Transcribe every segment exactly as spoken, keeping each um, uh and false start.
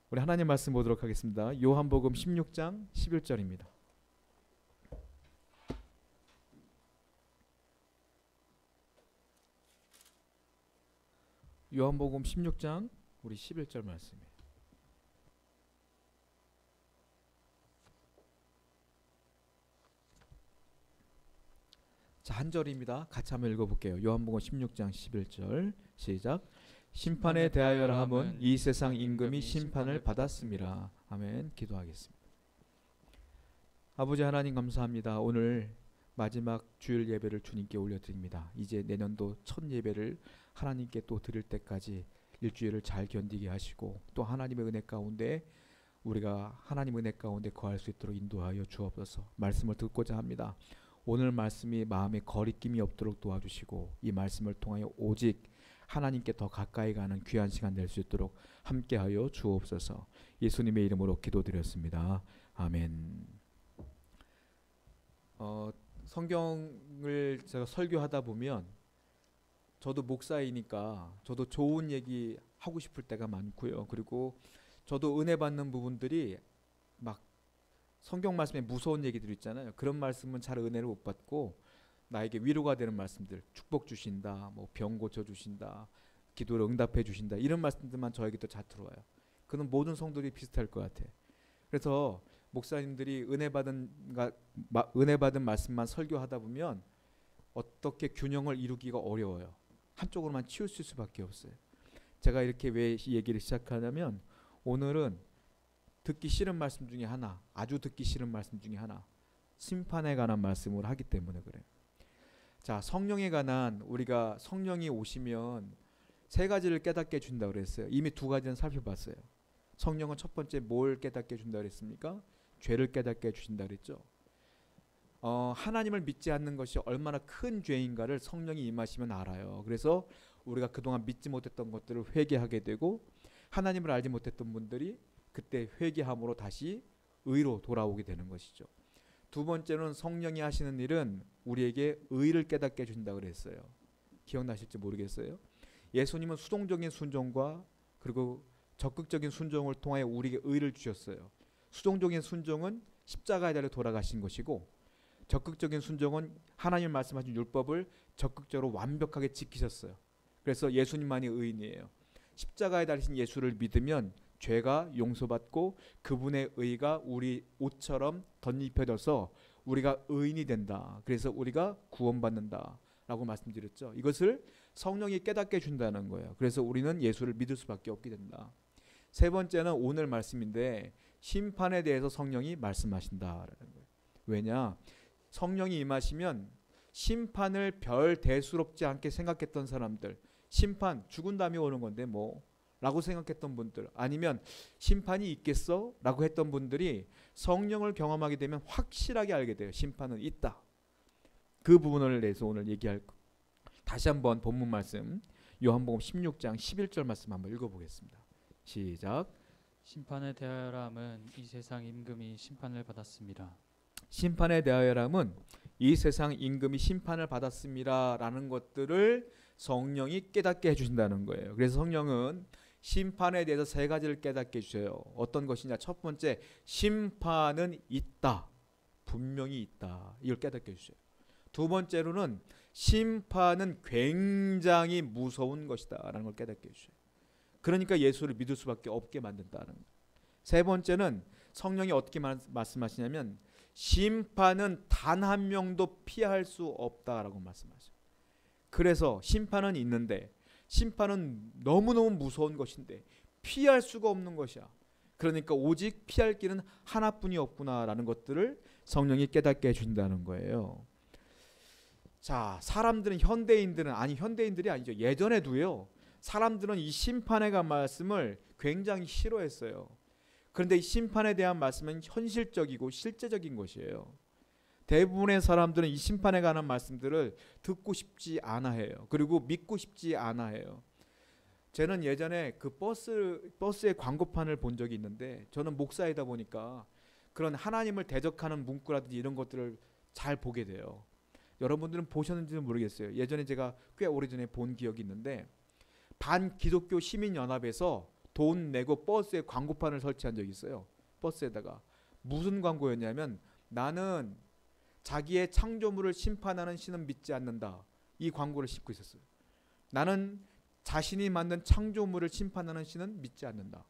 우리 하나님 말씀 보도록 하겠습니다. 요한복음 십육 장 십일 절입니다. 요한복음 십육 장 우리 십일 절 말씀이에요. 자, 한 절입니다. 같이 한번 읽어볼게요. 요한복음 십육 장 십일 절 시작. 심판에 대하여라 함은 이 세상 임금이 심판을 받았음이라. 아멘. 기도하겠습니다. 아버지 하나님 감사합니다. 오늘 마지막 주일 예배를 주님께 올려드립니다. 이제 내년도 첫 예배를 하나님께 또 드릴 때까지 일주일을 잘 견디게 하시고 또 하나님의 은혜 가운데 우리가 하나님 은혜 가운데 거할 수 있도록 인도하여 주옵소서. 말씀을 듣고자 합니다. 오늘 말씀이 마음에 거리낌이 없도록 도와주시고 이 말씀을 통하여 오직 하나님께 더 가까이 가는 귀한 시간 될 수 있도록 함께하여 주옵소서. 예수님의 이름으로 기도드렸습니다. 아멘. 어, 성경을 제가 설교하다 보면 저도 목사이니까 저도 좋은 얘기 하고 싶을 때가 많고요. 그리고 저도 은혜 받는 부분들이 막 성경 말씀에 무서운 얘기들 있잖아요. 그런 말씀은 잘 은혜를 못 받고 나에게 위로가 되는 말씀들, 축복 주신다, 뭐 병 고쳐 주신다, 기도를 응답해 주신다, 이런 말씀들만 저에게도 잘 들어와요. 그는 모든 성도들이 비슷할 것 같아. 그래서 목사님들이 은혜 받은 은혜 받은 말씀만 설교하다 보면 어떻게 균형을 이루기가 어려워요. 한쪽으로만 치우칠 수밖에 없어요. 제가 이렇게 왜 이 얘기를 시작하냐면 오늘은 듣기 싫은 말씀 중에 하나, 아주 듣기 싫은 말씀 중에 하나, 심판에 관한 말씀을 하기 때문에 그래요. 자, 성령에 관한, 우리가 성령이 오시면 세 가지를 깨닫게 해준다 그랬어요. 이미 두 가지는 살펴봤어요. 성령은 첫 번째 뭘 깨닫게 해준다 그랬습니까? 죄를 깨닫게 해주신다 그랬죠. 어, 하나님을 믿지 않는 것이 얼마나 큰 죄인가를 성령이 임하시면 알아요. 그래서 우리가 그동안 믿지 못했던 것들을 회개하게 되고 하나님을 알지 못했던 분들이 그때 회개함으로 다시 의로 돌아오게 되는 것이죠. 두 번째는 성령이 하시는 일은 우리에게 의를 깨닫게 해준다 그랬어요. 기억나실지 모르겠어요. 예수님은 수동적인 순종과 그리고 적극적인 순종을 통하여 우리에게 의를 주셨어요. 수동적인 순종은 십자가에 달려 돌아가신 것이고 적극적인 순종은 하나님 말씀하신 율법을 적극적으로 완벽하게 지키셨어요. 그래서 예수님만이 의인이에요. 십자가에 달리신 예수를 믿으면 죄가 용서받고 그분의 의가 우리 옷처럼 덧입혀져서 우리가 의인이 된다. 그래서 우리가 구원받는다 라고 말씀드렸죠. 이것을 성령이 깨닫게 해준다는 거예요. 그래서 우리는 예수를 믿을 수밖에 없게 된다. 세 번째는 오늘 말씀인데 심판에 대해서 성령이 말씀하신다라는 거예요. 왜냐? 성령이 임하시면 심판을 별 대수롭지 않게 생각했던 사람들, 심판, 죽은 다음에 오는 건데 뭐 라고 생각했던 분들, 아니면 심판이 있겠어? 라고 했던 분들이 성령을 경험하게 되면 확실하게 알게 돼요. 심판은 있다. 그 부분을 내서 오늘 얘기할 거. 다시 한번 본문 말씀 요한복음 십육 장 십일 절 말씀 한번 읽어보겠습니다. 시작. 심판에 대하여라 함은 이 세상 임금이 심판을 받았습니다. 심판에 대하여라 함은 이 세상 임금이 심판을 받았습니다 라는 것들을 성령이 깨닫게 해주신다는 거예요. 그래서 성령은 심판에 대해서 세 가지를 깨닫게 해주세요. 어떤 것이냐? 첫 번째, 심판은 있다. 분명히 있다. 이걸 깨닫게 해주세요. 두 번째로는 심판은 굉장히 무서운 것이다 라는 걸 깨닫게 해주세요. 그러니까 예수를 믿을 수밖에 없게 만든다는 거예요. 세 번째는 성령이 어떻게 말씀하시냐면 심판은 단 한 명도 피할 수 없다라고 말씀하셔요. 그래서 심판은 있는데 심판은 너무너무 무서운 것인데 피할 수가 없는 것이야. 그러니까 오직 피할 길은 하나뿐이 없구나라는 것들을 성령이 깨닫게 해준다는 거예요. 자, 사람들은, 현대인들은, 아니 현대인들이 아니죠. 예전에도요. 사람들은 이 심판에 관한 말씀을 굉장히 싫어했어요. 그런데 이 심판에 대한 말씀은 현실적이고 실제적인 것이에요. 대부분의 사람들은 이 심판에 관한 말씀들을 듣고 싶지 않아 해요. 그리고 믿고 싶지 않아 해요. 저는 예전에 그 버스, 버스의 광고판을 본 적이 있는데, 저는 목사이다 보니까 그런 하나님을 대적하는 문구라든지 이런 것들을 잘 보게 돼요. 여러분들은 보셨는지는 모르겠어요. 예전에 제가 꽤 오래전에 본 기억이 있는데, 반기독교 시민연합에서 돈 내고 버스에 광고판을 설치한 적이 있어요. 버스에다가 무슨 광고였냐면 나는 자기의 창조물을 심판하는 신은 믿지 않는다. 이 광고를 싣고 있었어요. 나는 자신이 만든 창조물을 심판하는 신은 믿지 않는다.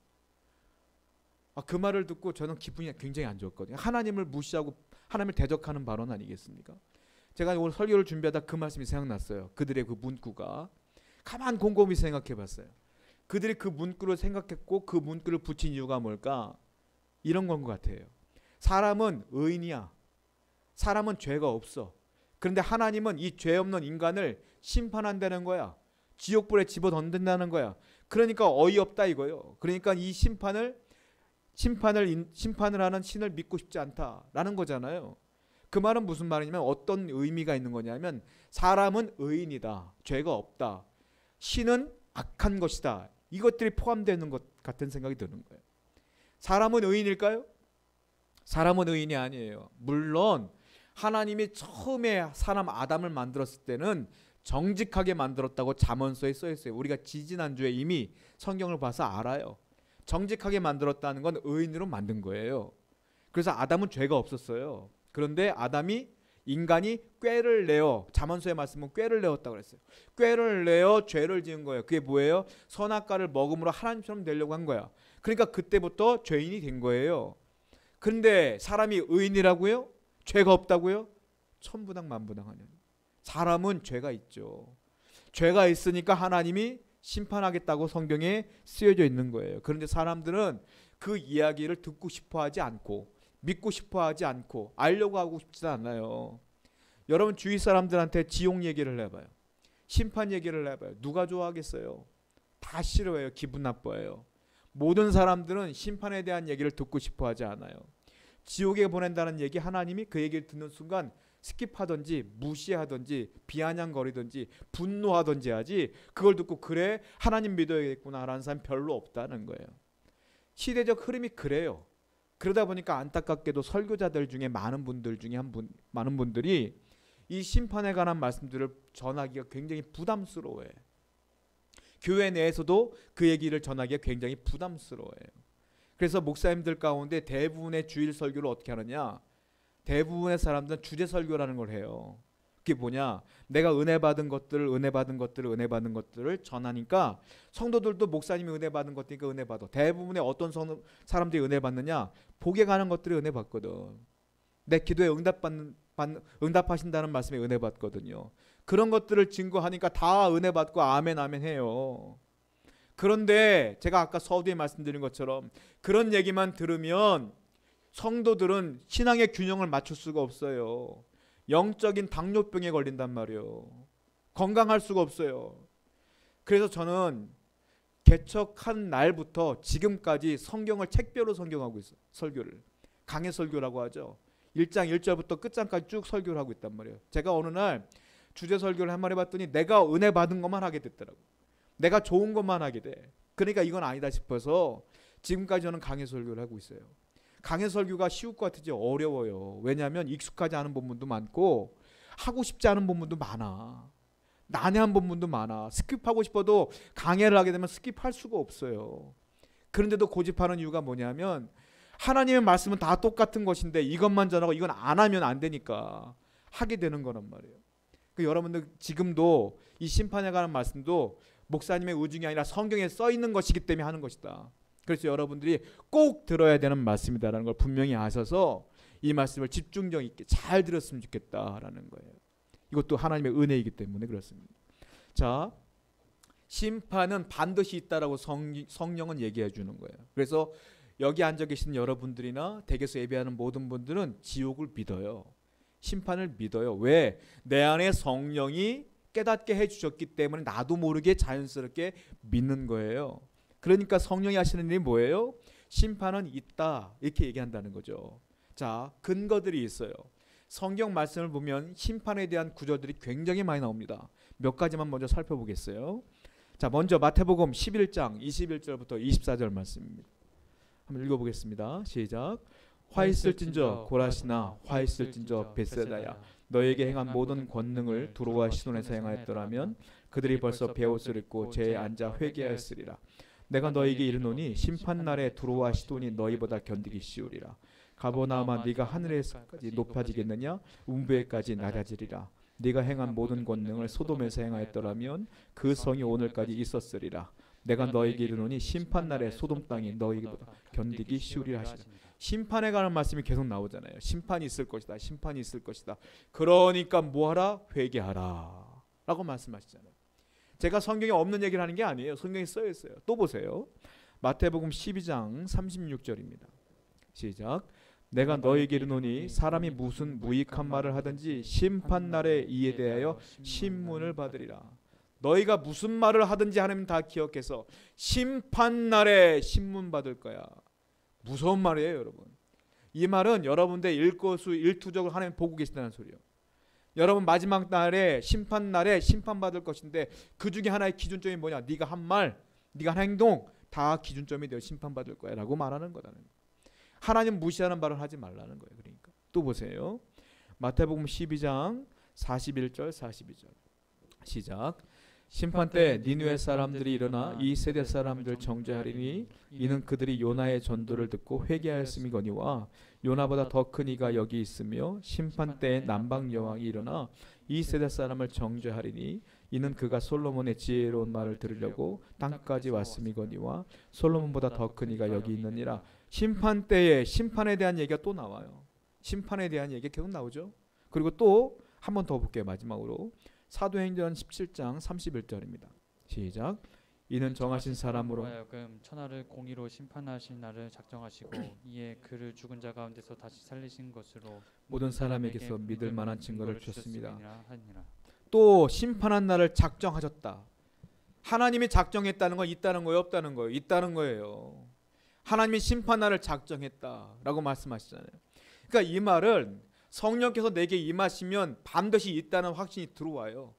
아, 그 말을 듣고 저는 기분이 굉장히 안 좋았거든요. 하나님을 무시하고 하나님을 대적하는 발언 아니겠습니까? 제가 오늘 설교를 준비하다 그 말씀이 생각났어요. 그들의 그 문구가. 가만 곰곰이 생각해 봤어요. 그들이 그 문구를 생각했고 그 문구를 붙인 이유가 뭘까? 이런 건 것 같아요. 사람은 의인이야. 사람은 죄가 없어. 그런데 하나님은 이 죄 없는 인간을 심판한다는 거야. 지옥불에 집어던진다는 거야. 그러니까 어이없다 이거예요. 그러니까 이 심판을 심판을 심판을 하는 신을 믿고 싶지 않다라는 거잖아요. 그 말은 무슨 말이냐면 어떤 의미가 있는 거냐면 사람은 의인이다. 죄가 없다. 신은 악한 것이다. 이것들이 포함되는 것 같은 생각이 드는 거예요. 사람은 의인일까요? 사람은 의인이 아니에요. 물론 하나님이 처음에 사람 아담을 만들었을 때는 정직하게 만들었다고 잠언서에 써 있어요. 우리가 지지난주에 이미 성경을 봐서 알아요. 정직하게 만들었다는 건 의인으로 만든 거예요. 그래서 아담은 죄가 없었어요. 그런데 아담이 인간이 꾀를 내어 잠언서의 말씀은 꾀를 내었다고 그랬어요. 꾀를 내어 죄를 지은 거예요. 그게 뭐예요? 선악과를 먹음으로 하나님처럼 되려고 한 거야. 그러니까 그때부터 죄인이 된 거예요. 그런데 사람이 의인이라고요? 죄가 없다고요? 천부당 만부당하는. 사람은 죄가 있죠. 죄가 있으니까 하나님이 심판하겠다고 성경에 쓰여져 있는 거예요. 그런데 사람들은 그 이야기를 듣고 싶어 하지 않고 믿고 싶어 하지 않고 알려고 하고 싶지 않아요. 여러분 주위 사람들한테 지옥 얘기를 해봐요. 심판 얘기를 해봐요. 누가 좋아하겠어요? 다 싫어해요. 기분 나빠해요. 모든 사람들은 심판에 대한 얘기를 듣고 싶어 하지 않아요. 지옥에 보낸다는 얘기 하나님이 그 얘기를 듣는 순간 스킵하든지 무시하든지 비아냥거리든지 분노하든지 하지 그걸 듣고 그래 하나님 믿어야겠구나 라는 사람이 별로 없다는 거예요. 시대적 흐름이 그래요. 그러다 보니까 안타깝게도 설교자들 중에 많은 분들 중에 한 분, 많은 분들이 이 심판에 관한 말씀들을 전하기가 굉장히 부담스러워해. 교회 내에서도 그 얘기를 전하기가 굉장히 부담스러워해요. 그래서 목사님들 가운데 대부분의 주일 설교를 어떻게 하느냐? 대부분의 사람들은 주제 설교라는 걸 해요. 그게 뭐냐? 내가 은혜 받은 것들을 은혜 받은 것들을 은혜 받은 것들을 전하니까 성도들도 목사님이 은혜 받은 것이니까 은혜 받아. 대부분의 어떤 성, 사람들이 은혜 받느냐? 복에 관한 것들이 은혜 받거든. 내 기도에 응답 받는 응답하신다는 말씀에 은혜 받거든요. 그런 것들을 증거하니까 다 은혜 받고 아멘 아멘 해요. 그런데 제가 아까 서두에 말씀드린 것처럼 그런 얘기만 들으면 성도들은 신앙의 균형을 맞출 수가 없어요. 영적인 당뇨병에 걸린단 말이에요. 건강할 수가 없어요. 그래서 저는 개척한 날부터 지금까지 성경을 책별로 성경하고 있어요. 설교를. 강해 설교라고 하죠. 일 장 일 절부터 끝장까지 쭉 설교를 하고 있단 말이에요. 제가 어느 날 주제 설교를 한 번 해봤더니 내가 은혜 받은 것만 하게 됐더라고요. 내가 좋은 것만 하게 돼. 그러니까 이건 아니다 싶어서 지금까지 저는 강해 설교를 하고 있어요. 강해 설교가 쉬울 것 같으지 어려워요. 왜냐하면 익숙하지 않은 본문도 많고 하고 싶지 않은 본문도 많아. 난해한 본문도 많아. 스킵하고 싶어도 강해를 하게 되면 스킵할 수가 없어요. 그런데도 고집하는 이유가 뭐냐면 하나님의 말씀은 다 똑같은 것인데 이것만 전하고 이건 안 하면 안 되니까 하게 되는 거란 말이에요. 그 여러분들 지금도 이 심판에 관한 말씀도 목사님의 의중이 아니라 성경에 써 있는 것이기 때문에 하는 것이다. 그래서 여러분들이 꼭 들어야 되는 말씀이다라는 걸 분명히 아셔서 이 말씀을 집중력 있게 잘 들었으면 좋겠다라는 거예요. 이것도 하나님의 은혜이기 때문에 그렇습니다. 자, 심판은 반드시 있다라고 성, 성령은 얘기해 주는 거예요. 그래서 여기 앉아 계신 여러분들이나 댁에서 예배하는 모든 분들은 지옥을 믿어요. 심판을 믿어요. 왜? 내 안에 성령이 깨닫게 해주셨기 때문에 나도 모르게 자연스럽게 믿는 거예요. 그러니까 성령이 하시는 일이 뭐예요? 심판은 있다 이렇게 얘기한다는 거죠. 자, 근거들이 있어요. 성경 말씀을 보면 심판에 대한 구절들이 굉장히 많이 나옵니다. 몇 가지만 먼저 살펴보겠어요. 자, 먼저 마태복음 십일 장 이십일 절부터 이십사 절 말씀입니다. 한번 읽어보겠습니다. 시작. 화 있을진저 고라시나 화 있을진저 벳세다야 너에게 행한 모든 권능을 두로와 시돈에서 행하였더라면 그들이 벌써 베옷을 입고 죄에 앉아 회개하였으리라. 내가 너에게 이르노니 심판날에 두로와 시돈이 너희보다 견디기 쉬우리라. 가버나움아 네가 하늘에서까지 높아지겠느냐? 음부에까지 낮아지리라. 네가 행한 모든 권능을 소돔에서 행하였더라면 그 성이 오늘까지 있었으리라. 내가 너에게 이르노니 심판날에 소돔 땅이 너희보다 견디기 쉬우리라 하시라. 심판에 관한 말씀이 계속 나오잖아요. 심판이 있을 것이다. 심판이 있을 것이다. 그러니까 뭐하라? 회개하라 라고 말씀하시잖아요. 제가 성경에 없는 얘기를 하는 게 아니에요. 성경에 써 있어요. 또 보세요. 마태복음 십이 장 삼십육 절입니다. 시작. 내가 너에게 이르노니 사람이 무슨 무익한 말을 하든지 심판날에 이에 대하여 신문을 받으리라. 너희가 무슨 말을 하든지 하나님 다 기억해서 심판날에 신문 받을 거야. 무서운 말이에요, 여러분. 이 말은 여러분들 일거수일투족을 하나님 보고 계신다는 소리예요. 여러분 마지막 날에 심판날에 심판받을 것인데 그 중에 하나의 기준점이 뭐냐? 네가 한 말, 네가 한 행동 다 기준점이 되어 심판받을 거야 라고 말하는 거다는 거예요. 하나님 무시하는 말을 하지 말라는 거예요. 그러니까 또 보세요. 마태복음 십이 장 사십일 절 사십이 절 시작. 심판 때 니느웨 사람들이 일어나 이 세대 사람들 정죄하리니 이는 그들이 요나의 전도를 듣고 회개하였음이거니와 요나보다 더 큰 이가 여기 있으며 심판 때에 남방 여왕이 일어나 이 세대 사람을 정죄하리니 이는 그가 솔로몬의 지혜로운 말을 들으려고 땅까지 왔음이거니와 솔로몬보다 더 큰 이가 여기 있느니라. 심판 때에 심판에 대한 얘기가 또 나와요. 심판에 대한 얘기가 계속 나오죠. 그리고 또 한 번 더 볼게요. 마지막으로 사도행전 십칠 장 삼십일 절입니다. 시작. 이는 정하신 사람으로 하여금 천하를 공의로 심판하신 날을 작정하시고 이에 그를 죽은 자 가운데서 다시 살리신 것으로 모든 사람에게서 믿을 만한 증거를 주셨습니다. 하니라. 또 심판한 날을 작정하셨다. 하나님이 작정했다는 건 있다는 거예요, 없다는 거예요? 있다는 거예요. 하나님이 심판 날을 작정했다라고 말씀하시잖아요. 그러니까 이 말은 성령께서 내게 임하시면 반드시 있다는 확신이 들어와요.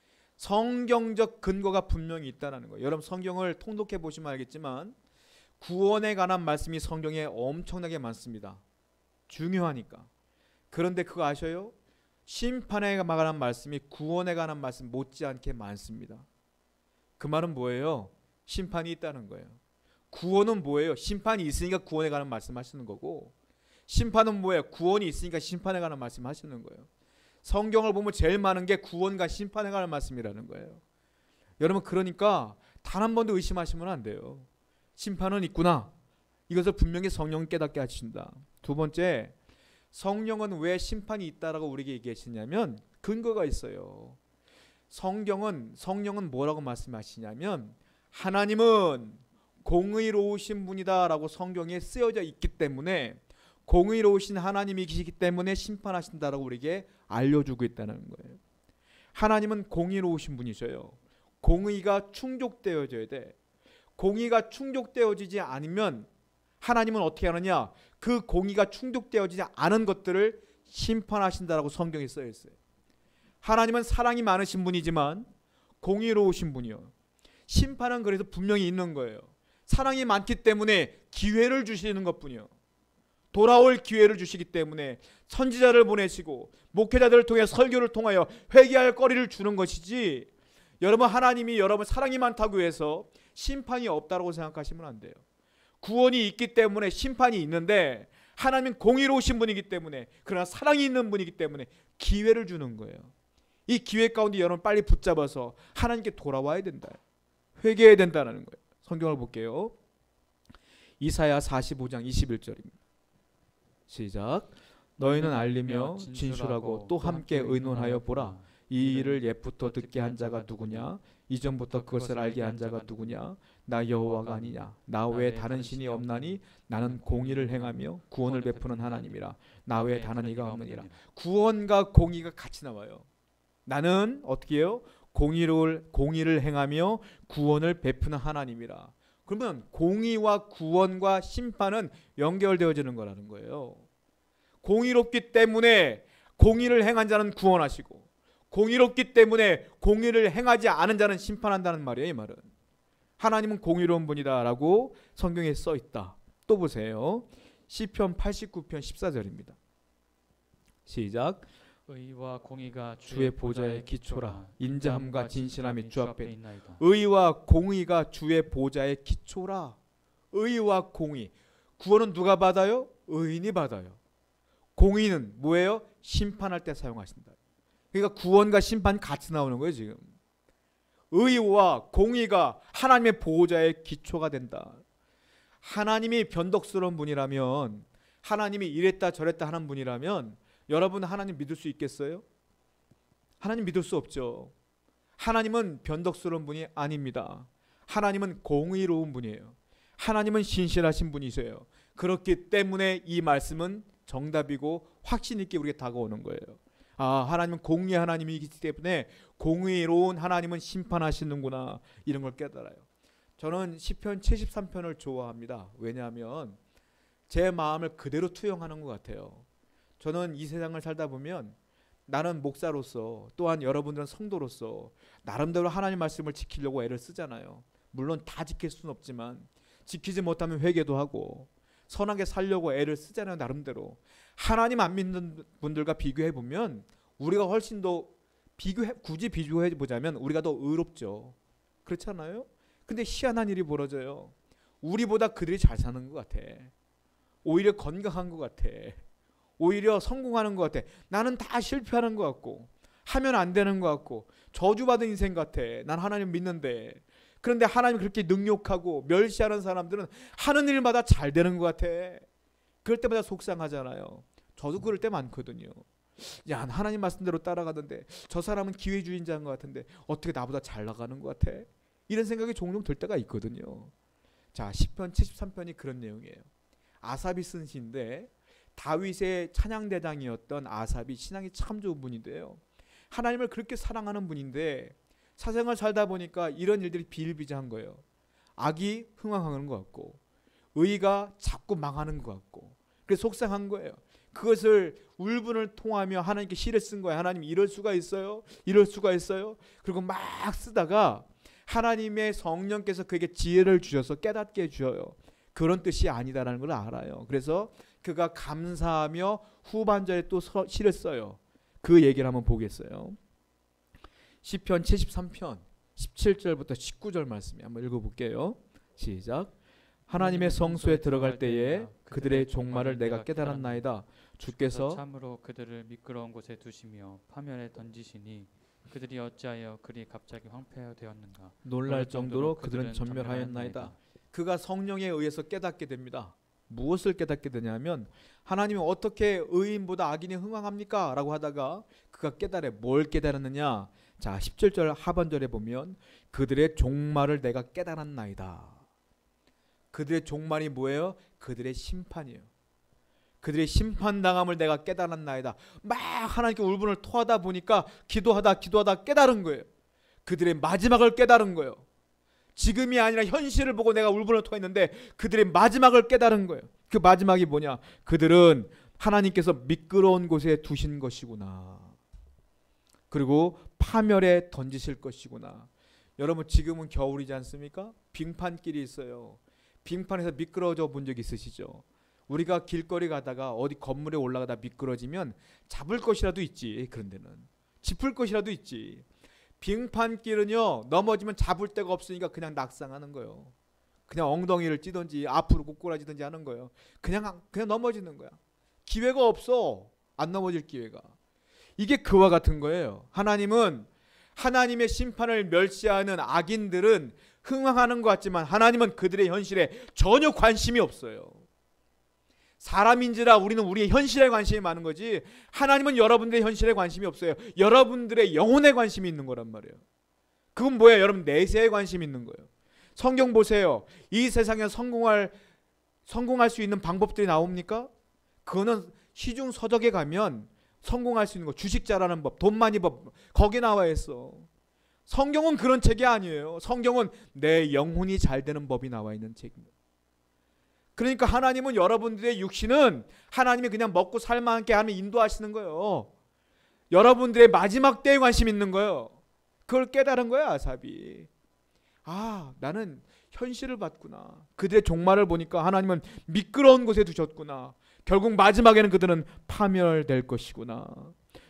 성경적 근거가 분명히 있다는 거예요. 여러분 성경을 통독해 보시면 알겠지만 구원에 관한 말씀이 성경에 엄청나게 많습니다. 중요하니까. 그런데 그거 아셔요? 심판에 관한 말씀이 구원에 관한 말씀 못지않게 많습니다. 그 말은 뭐예요? 심판이 있다는 거예요. 구원은 뭐예요? 심판이 있으니까 구원에 관한 말씀 하시는 거고, 심판은 뭐예요? 구원이 있으니까 심판에 관한 말씀 하시는 거예요. 성경을 보면 제일 많은 게 구원과 심판에 관한 말씀이라는 거예요. 여러분 그러니까 단 한 번도 의심하시면 안 돼요. 심판은 있구나. 이것을 분명히 성령이 깨닫게 하신다. 두 번째, 성령은 왜 심판이 있다라고 우리에게 얘기하시냐면 근거가 있어요. 성경은 성령은 뭐라고 말씀하시냐면 하나님은 공의로우신 분이다라고 성경에 쓰여져 있기 때문에 공의로우신 하나님이 계시기 때문에 심판하신다라고 우리에게 알려주고 있다는 거예요. 하나님은 공의로우신 분이셔요. 공의가 충족되어져야 돼. 공의가 충족되어지지 않으면 하나님은 어떻게 하느냐? 그 공의가 충족되어지지 않은 것들을 심판하신다라고 성경에 써 있어요. 하나님은 사랑이 많으신 분이지만 공의로우신 분이요. 심판은 그래서 분명히 있는 거예요. 사랑이 많기 때문에 기회를 주시는 것뿐이요. 돌아올 기회를 주시기 때문에 선지자를 보내시고 목회자들을 통해 설교를 통하여 회개할 거리를 주는 것이지, 여러분 하나님이 여러분 사랑이 많다고 해서 심판이 없다고 생각하시면 안 돼요. 구원이 있기 때문에 심판이 있는데 하나님은 공의로우신 분이기 때문에, 그러나 사랑이 있는 분이기 때문에 기회를 주는 거예요. 이 기회 가운데 여러분 빨리 붙잡아서 하나님께 돌아와야 된다. 회개해야 된다는 거예요. 성경을 볼게요. 이사야 사십오 장 이십일 절입니다. 시작. 너희는 알리며 진술하고 또 함께 의논하여 보라. 이 일을 옛부터 듣게 한 자가 누구냐? 이전부터 그것을 알게 한 자가 누구냐? 나 여호와가 아니냐? 나 외에 다른 신이 없나니 나는 공의를 행하며 구원을 베푸는 하나님이라. 나 외에 다른 이가 없느니라. 구원과 공의가 같이 나와요. 나는 어떻게 해요? 공의를, 공의를 행하며 구원을 베푸는 하나님이라. 그러면 공의와 구원과 심판은 연결되어지는 거라는 거예요. 공의롭기 때문에 공의를 행한 자는 구원하시고, 공의롭기 때문에 공의를 행하지 않은 자는 심판한다는 말이에요. 이 말은 하나님은 공의로운 분이다라고 성경에 써 있다. 또 보세요. 시편 팔십구 편 십사 절입니다. 시작. 의와 공의가 주의 보좌의 기초라. 인자함과 진실함이 주 앞에 있나이다. 의와 공의가 주의 보좌의 기초라. 의와 공의. 구원은 누가 받아요? 의인이 받아요. 공의는 뭐예요? 심판할 때 사용하신다. 그러니까 구원과 심판이 같이 나오는 거예요 지금. 의와 공의가 하나님의 보호자의 기초가 된다. 하나님이 변덕스러운 분이라면, 하나님이 이랬다 저랬다 하는 분이라면 여러분 하나님 믿을 수 있겠어요? 하나님 믿을 수 없죠. 하나님은 변덕스러운 분이 아닙니다. 하나님은 공의로운 분이에요. 하나님은 신실하신 분이세요. 그렇기 때문에 이 말씀은 정답이고 확신 있게 우리에게 다가오는 거예요. 아, 하나님은 공의 하나님이기 때문에 공의로운 하나님은 심판하시는구나, 이런 걸 깨달아요. 저는 시편 칠십삼 편을 좋아합니다. 왜냐하면 제 마음을 그대로 투영하는 것 같아요. 저는 이 세상을 살다 보면 나는 목사로서, 또한 여러분들은 성도로서 나름대로 하나님 말씀을 지키려고 애를 쓰잖아요. 물론 다 지킬 수는 없지만 지키지 못하면 회개도 하고 선하게 살려고 애를 쓰잖아요. 나름대로. 하나님 안 믿는 분들과 비교해 보면 우리가 훨씬 더 비교해, 굳이 비교해 보자면 우리가 더 의롭죠. 그렇잖아요. 근데 희한한 일이 벌어져요. 우리보다 그들이 잘 사는 것 같아. 오히려 건강한 것 같아. 오히려 성공하는 것 같아. 나는 다 실패하는 것 같고 하면 안 되는 것 같고 저주받은 인생 같아. 난 하나님 믿는데. 그런데 하나님 그렇게 능욕하고 멸시하는 사람들은 하는 일마다 잘 되는 것 같아. 그럴 때마다 속상하잖아요. 저도 그럴 때 많거든요. 야, 하나님 말씀대로 따라가던데 저 사람은 기회주의자인 것 같은데 어떻게 나보다 잘 나가는 것 같아? 이런 생각이 종종 들 때가 있거든요. 자, 시편 칠십삼 편이 그런 내용이에요. 아삽이 쓴 시인데 다윗의 찬양대장이었던 아삽이 신앙이 참 좋은 분인데요. 하나님을 그렇게 사랑하는 분인데 사생을 살다 보니까 이런 일들이 비일비재한 거예요. 악이 흥황하는 것 같고 의가 자꾸 망하는 것 같고 그래서 속상한 거예요. 그것을 울분을 통하며 하나님께 시를 쓴 거예요. 하나님 이럴 수가 있어요? 이럴 수가 있어요? 그리고 막 쓰다가 하나님의 성령께서 그에게 지혜를 주셔서 깨닫게 해주셔요. 그런 뜻이 아니다라는 걸 알아요. 그래서 그가 감사하며 후반절에 또 시를 써요. 그 얘기를 한번 보겠어요. 시편 칠십삼 편 십칠 절부터 십구 절 말씀이 한번 읽어볼게요. 시작. 하나님의 성소에 들어갈 때에 그들의 종말을 내가 깨달았나이다. 주께서 참으로 그들을 미끄러운 곳에 두시며 파멸에 던지시니 그들이 어찌하여 그리 갑자기 황폐되었는가. 놀랄 정도로 그들은 전멸하였나이다. 그가 성령에 의해서 깨닫게 됩니다. 무엇을 깨닫게 되냐면 하나님이 어떻게 의인보다 악인이 흥황합니까? 라고 하다가 그가 깨달아. 뭘 깨달았느냐? 자, 십칠 절 하반절에 보면 그들의 종말을 내가 깨달았나이다. 그들의 종말이 뭐예요? 그들의 심판이에요. 그들의 심판당함을 내가 깨달았나이다. 막 하나님께 울분을 토하다 보니까 기도하다 기도하다 깨달은 거예요. 그들의 마지막을 깨달은 거예요. 지금이 아니라 현실을 보고 내가 울분을 토했는데 그들의 마지막을 깨달은 거예요. 그 마지막이 뭐냐? 그들은 하나님께서 미끄러운 곳에 두신 것이구나. 그리고 파멸에 던지실 것이구나. 여러분 지금은 겨울이지 않습니까? 빙판길이 있어요. 빙판에서 미끄러져 본 적 있으시죠? 우리가 길거리 가다가 어디 건물에 올라가다 미끄러지면 잡을 것이라도 있지. 그런 데는 짚을 것이라도 있지. 빙판길은요 넘어지면 잡을 데가 없으니까 그냥 낙상하는 거예요. 그냥 엉덩이를 찌든지 앞으로 꼬꾸라지든지 하는 거예요. 그냥 그냥 넘어지는 거야. 기회가 없어. 안 넘어질 기회가. 이게 그와 같은 거예요. 하나님은 하나님의 심판을 멸시하는 악인들은 흥황하는 것 같지만 하나님은 그들의 현실에 전혀 관심이 없어요. 사람인지라 우리는 우리의 현실에 관심이 많은 거지 하나님은 여러분들의 현실에 관심이 없어요. 여러분들의 영혼에 관심이 있는 거란 말이에요. 그건 뭐야? 여러분 내세에 관심이 있는 거예요. 성경 보세요. 이 세상에 성공할 성공할 수 있는 방법들이 나옵니까? 그거는 시중 서적에 가면 성공할 수 있는 거, 주식 잘하는 법, 돈 많이 법 거기 나와 있어. 성경은 그런 책이 아니에요. 성경은 내 영혼이 잘 되는 법이 나와 있는 책입니다. 그러니까 하나님은 여러분들의 육신은 하나님이 그냥 먹고 살만하게 하는 인도하시는 거예요. 여러분들의 마지막 때에 관심 있는 거예요. 그걸 깨달은 거야 아삽이. 아, 나는 현실을 봤구나. 그들의 종말을 보니까 하나님은 미끄러운 곳에 두셨구나. 결국 마지막에는 그들은 파멸될 것이구나.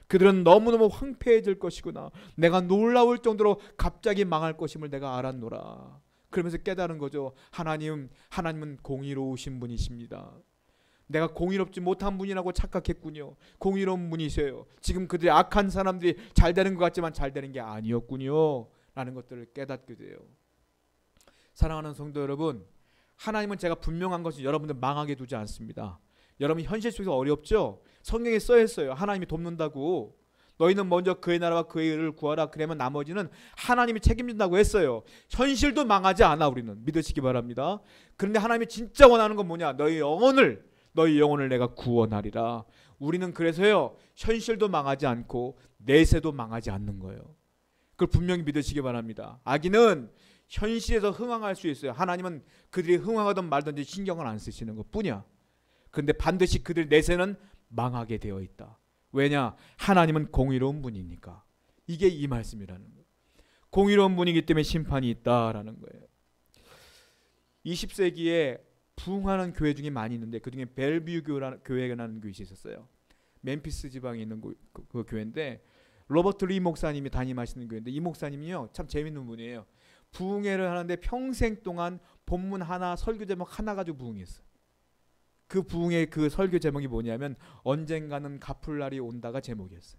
그들은 너무너무 황폐해질 것이구나. 내가 놀라울 정도로 갑자기 망할 것임을 내가 알았노라. 그러면서 깨달은 거죠. 하나님, 하나님은 공의로우신 분이십니다. 내가 공의롭지 못한 분이라고 착각했군요. 공의로운 분이세요. 지금 그들의 악한 사람들이 잘 되는 것 같지만 잘 되는 게 아니었군요. 라는 것들을 깨닫게 돼요. 사랑하는 성도 여러분, 하나님은 제가 분명한 것은 여러분들 망하게 두지 않습니다. 여러분 현실 속에서 어렵죠? 성경에 써 있어요. 하나님이 돕는다고. 너희는 먼저 그의 나라와 그의 의를 구하라. 그러면 나머지는 하나님이 책임진다고 했어요. 현실도 망하지 않아. 우리는 믿으시기 바랍니다. 그런데 하나님이 진짜 원하는 건 뭐냐? 너희 영혼을 너희 영혼을 내가 구원하리라. 우리는 그래서요, 현실도 망하지 않고 내세도 망하지 않는 거예요. 그걸 분명히 믿으시기 바랍니다. 악인은 현실에서 흥황할 수 있어요. 하나님은 그들이 흥황하든 말든지 신경을 안 쓰시는 것 뿐이야. 그런데 반드시 그들 내세는 망하게 되어 있다. 왜냐? 하나님은 공의로운 분이니까. 이게 이 말씀이라는 거예요. 공의로운 분이기 때문에 심판이 있다라는 거예요. 이십 세기에 부흥하는 교회 중에 많이 있는데 그 중에 벨뷰 교회라는 교회가 있었어요. 멤피스 지방에 있는 그, 그, 그 교회인데 로버트 리 목사님이 담임하시는 교회인데 이 목사님이요 참 재밌는 분이에요. 부흥회를 하는데 평생 동안 본문 하나, 설교 제목 하나 가지고 부흥했어요. 그 부흥의 그 설교 제목이 뭐냐면 언젠가는 갚을 날이 온다가 제목이었어요.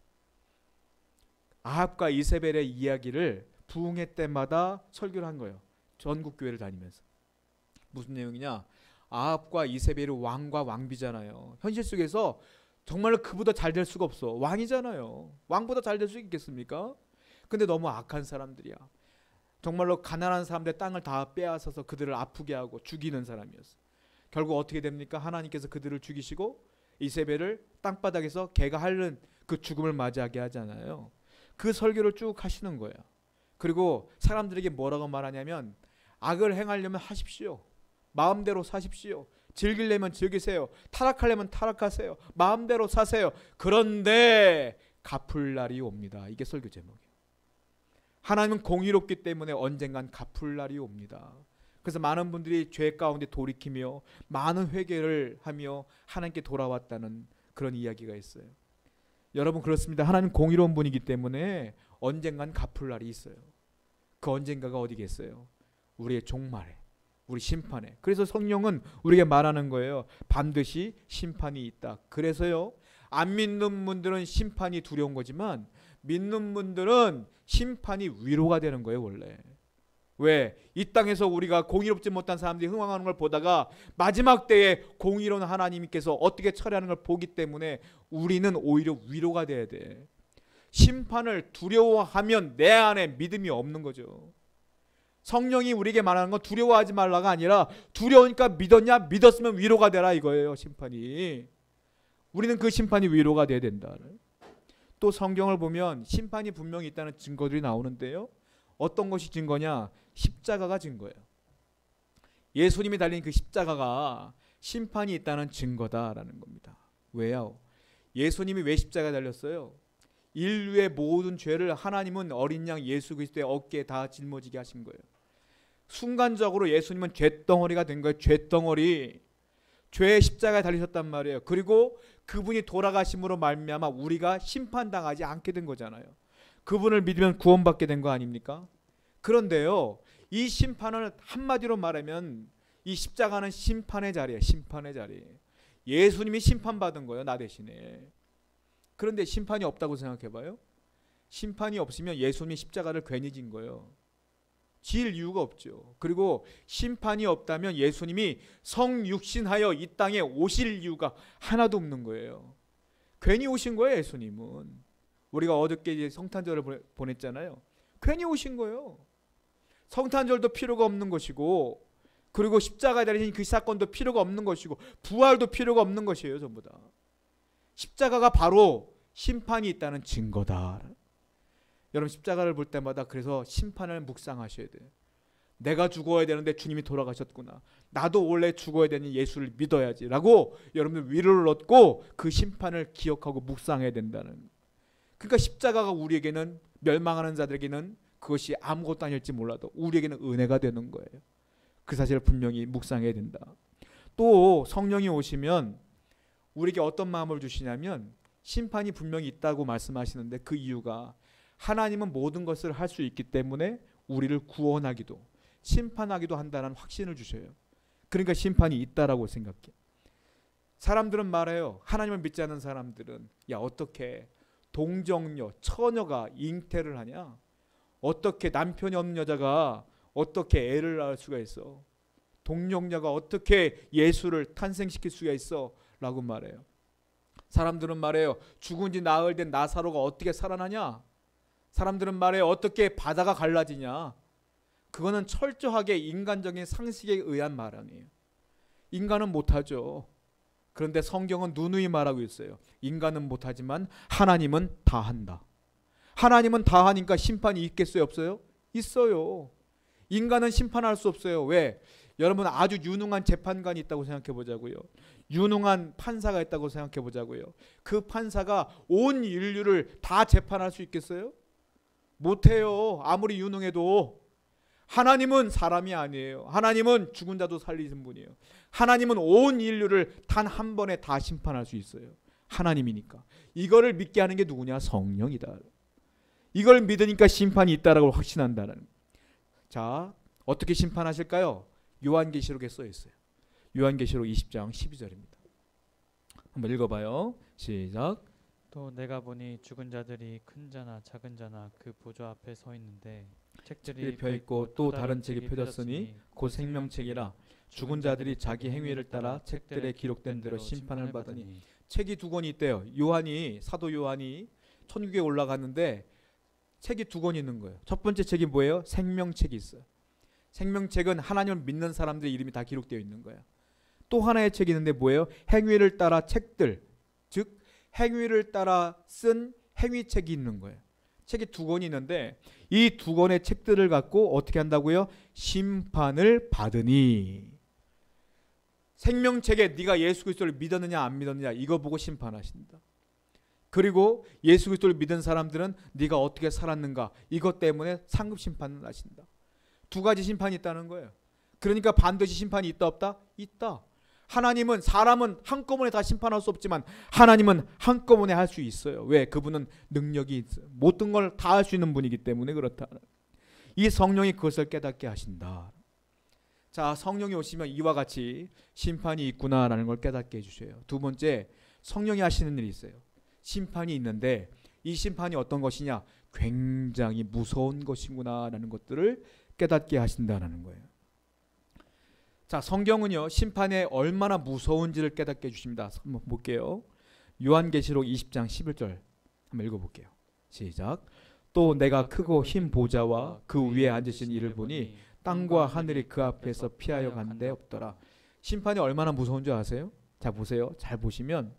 아합과 이세벨의 이야기를 부흥회 때마다 설교를 한 거예요. 전국 교회를 다니면서. 무슨 내용이냐? 아합과 이세벨이 왕과 왕비잖아요. 현실 속에서 정말로 그보다 잘 될 수가 없어. 왕이잖아요. 왕보다 잘 될 수 있겠습니까? 근데 너무 악한 사람들이야. 정말로 가난한 사람들의 땅을 다 빼앗아서 그들을 아프게 하고 죽이는 사람이었어. 결국 어떻게 됩니까? 하나님께서 그들을 죽이시고 이세벨을 땅바닥에서 개가 핥는 그 죽음을 맞이하게 하잖아요. 그 설교를 쭉 하시는 거예요. 그리고 사람들에게 뭐라고 말하냐면 악을 행하려면 하십시오. 마음대로 사십시오. 즐기려면 즐기세요. 타락하려면 타락하세요. 마음대로 사세요. 그런데 갚을 날이 옵니다. 이게 설교 제목이에요. 하나님은 공의롭기 때문에 언젠간 갚을 날이 옵니다. 그래서 많은 분들이 죄 가운데 돌이키며 많은 회개를 하며 하나님께 돌아왔다는 그런 이야기가 있어요. 여러분 그렇습니다. 하나님 공의로운 분이기 때문에 언젠간 갚을 날이 있어요. 그 언젠가가 어디겠어요? 우리의 종말에, 우리 심판에. 그래서 성령은 우리에게 말하는 거예요. 반드시 심판이 있다. 그래서요, 안 믿는 분들은 심판이 두려운 거지만 믿는 분들은 심판이 위로가 되는 거예요. 원래. 왜? 이 땅에서 우리가 공의롭지 못한 사람들이 흥황하는 걸 보다가 마지막 때에 공의로운 하나님께서 어떻게 처리하는 걸 보기 때문에 우리는 오히려 위로가 돼야 돼. 심판을 두려워하면 내 안에 믿음이 없는 거죠. 성령이 우리에게 말하는 건 두려워하지 말라가 아니라 두려우니까 믿었냐? 믿었으면 위로가 되라 이거예요. 심판이. 우리는 그 심판이 위로가 돼야 된다. 또 성경을 보면 심판이 분명히 있다는 증거들이 나오는데요. 어떤 것이 증거냐? 십자가가 증거예요. 예수님이 달린 그 십자가가 심판이 있다는 증거다라는 겁니다. 왜요? 예수님이 왜 십자가에 달렸어요? 인류의 모든 죄를 하나님은 어린 양 예수 그리스도의 어깨에 다 짊어지게 하신 거예요. 순간적으로 예수님은 죄덩어리가 된 거예요. 죄덩어리. 죄의 십자가에 달리셨단 말이에요. 그리고 그분이 돌아가심으로 말미암아 우리가 심판당하지 않게 된 거잖아요. 그분을 믿으면 구원받게 된 거 아닙니까? 그런데요, 이 심판을 한마디로 말하면 이 십자가는 심판의 자리예요. 심판의 자리. 예수님이 심판받은 거예요. 나 대신에. 그런데 심판이 없다고 생각해봐요. 심판이 없으면 예수님이 십자가를 괜히 진 거예요. 질 이유가 없죠. 그리고 심판이 없다면 예수님이 성육신하여 이 땅에 오실 이유가 하나도 없는 거예요. 괜히 오신 거예요. 예수님은. 우리가 어저께 이제 성탄절을 보냈잖아요. 괜히 오신 거예요. 성탄절도 필요가 없는 것이고, 그리고 십자가에 달리신 그 사건도 필요가 없는 것이고, 부활도 필요가 없는 것이에요. 전부 다. 십자가가 바로 심판이 있다는 증거다. 여러분 십자가를 볼 때마다 그래서 심판을 묵상하셔야 돼요. 내가 죽어야 되는데 주님이 돌아가셨구나. 나도 원래 죽어야 되는 예수를 믿어야지 라고 여러분들 위로를 얻고 그 심판을 기억하고 묵상해야 된다는. 그러니까 십자가가 우리에게는, 멸망하는 자들에게는 그것이 아무것도 아닐지 몰라도 우리에게는 은혜가 되는 거예요. 그 사실을 분명히 묵상해야 된다. 또 성령이 오시면 우리에게 어떤 마음을 주시냐면 심판이 분명히 있다고 말씀하시는데 그 이유가 하나님은 모든 것을 할 수 있기 때문에 우리를 구원하기도 심판하기도 한다는 확신을 주셔요. 그러니까 심판이 있다라고 생각해. 사람들은 말해요. 하나님을 믿지 않는 사람들은 야 어떻게 동정녀, 처녀가 잉태를 하냐? 어떻게 남편이 없는 여자가 어떻게 애를 낳을 수가 있어? 동정녀가 어떻게 예수를 탄생시킬 수가 있어? 라고 말해요. 사람들은 말해요. 죽은 지 나흘 된 나사로가 어떻게 살아나냐? 사람들은 말해요. 어떻게 바다가 갈라지냐? 그거는 철저하게 인간적인 상식에 의한 말 아니에요. 인간은 못하죠. 그런데 성경은 누누이 말하고 있어요. 인간은 못하지만 하나님은 다 한다. 하나님은 다 하니까 심판이 있겠어요? 없어요? 있어요. 인간은 심판할 수 없어요. 왜? 여러분 아주 유능한 재판관이 있다고 생각해 보자고요. 유능한 판사가 있다고 생각해 보자고요. 그 판사가 온 인류를 다 재판할 수 있겠어요? 못해요. 아무리 유능해도. 하나님은 사람이 아니에요. 하나님은 죽은 자도 살리신 분이에요. 하나님은 온 인류를 단 한 번에 다 심판할 수 있어요. 하나님이니까. 이거를 믿게 하는 게 누구냐? 성령이다. 이걸 믿으니까 심판이 있다라고 확신한다는. 자, 어떻게 심판하실까요? 요한계시록에 써 있어요. 요한계시록 이십 장 십이 절입니다. 한번 읽어봐요. 시작. 또 내가 보니 죽은 자들이 큰 자나 작은 자나 그 보좌 앞에 서 있는데 책들이 펴 있고 또 다른 책이 펴졌으니 곧 생명책이라. 죽은 자들이 자기 행위를 따라 책들에 기록된 대로 심판을 받으니. 책이 두 권이 있대요. 요한이 사도 요한이 천국에 올라갔는데 책이 두 권이 있는 거예요. 첫 번째 책이 뭐예요? 생명책이 있어요. 생명책은 하나님을 믿는 사람들의 이름이 다 기록되어 있는 거예요. 또 하나의 책이 있는데 뭐예요? 행위를 따라 책들, 즉 행위를 따라 쓴 행위책이 있는 거예요. 책이 두 권이 있는데 이 두 권의 책들을 갖고 어떻게 한다고요? 심판을 받으니. 생명책에 네가 예수 그리스도를 믿었느냐 안 믿었느냐 이거 보고 심판하신다. 그리고 예수 그리스도를 믿은 사람들은 네가 어떻게 살았는가 이것 때문에 상급 심판을 하신다. 두 가지 심판이 있다는 거예요. 그러니까 반드시 심판이 있다 없다? 있다. 하나님은 사람은 한꺼번에 다 심판할 수 없지만 하나님은 한꺼번에 할 수 있어요. 왜? 그분은 능력이 있어요. 모든 걸 다 할 수 있는 분이기 때문에 그렇다. 이 성령이 그것을 깨닫게 하신다. 자, 성령이 오시면 이와 같이 심판이 있구나라는 걸 깨닫게 해주셔요. 두 번째, 성령이 하시는 일이 있어요. 심판이 있는데 이 심판이 어떤 것이냐? 굉장히 무서운 것이구나라는 것들을 깨닫게 하신다는 거예요. 자, 성경은요 심판에 얼마나 무서운지를 깨닫게 해주십니다. 한번 볼게요. 요한계시록 이십 장 십일 절 한번 읽어볼게요. 시작. 또 내가 크고 흰 보좌와 그 위에 앉으신 이를 보니 땅과 하늘이 그 앞에서 피하여 간 데 없더라. 심판이 얼마나 무서운 줄 아세요? 자, 보세요. 잘 보시면